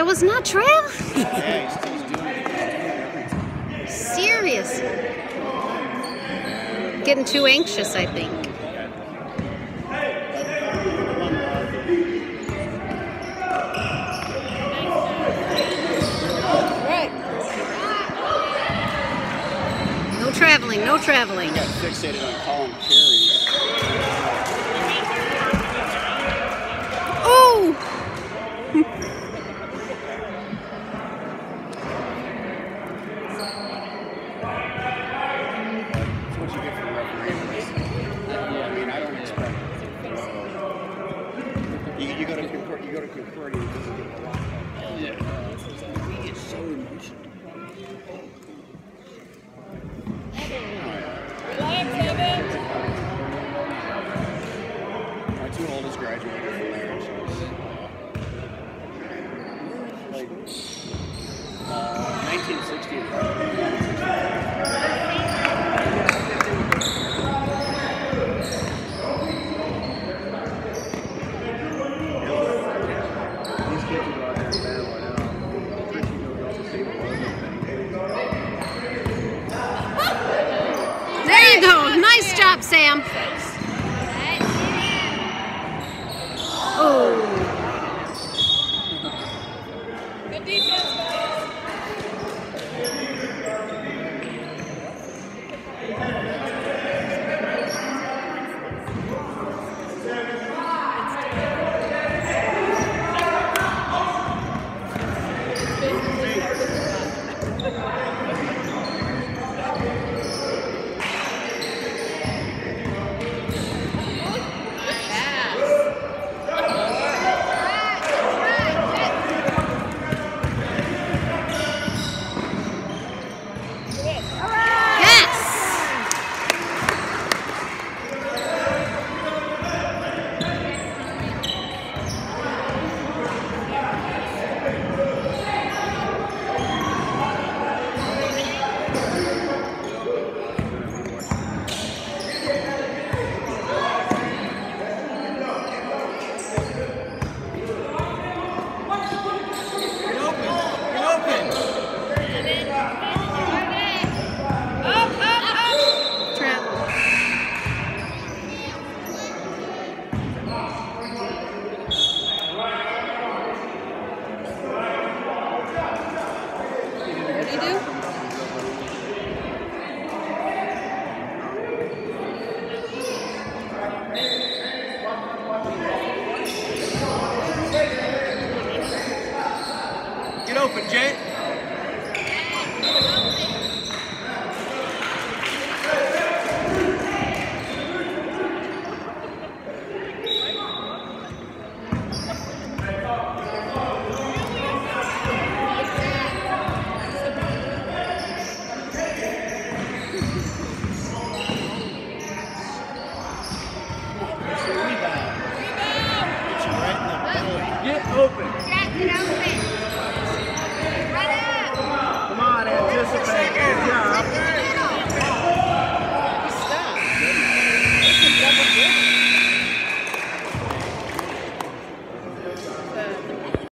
That was not travel. Yeah, he's doing it every time. Serious. Getting too anxious, I think. No traveling, no traveling. He got fixated on calling carries. Oh! That's what you get from refereeing. I mean, I don't expect it. You go to Concordia, it doesn't get a lot. Yeah. We get so emotional. My two oldest graduated from there, and she was like 1960. These kids are out there in battle now. Richie knows all the same thing. There you go. Nice job, Sam. Oh. Good defense, guys. Get open, Jet. Get open. Jack, get open.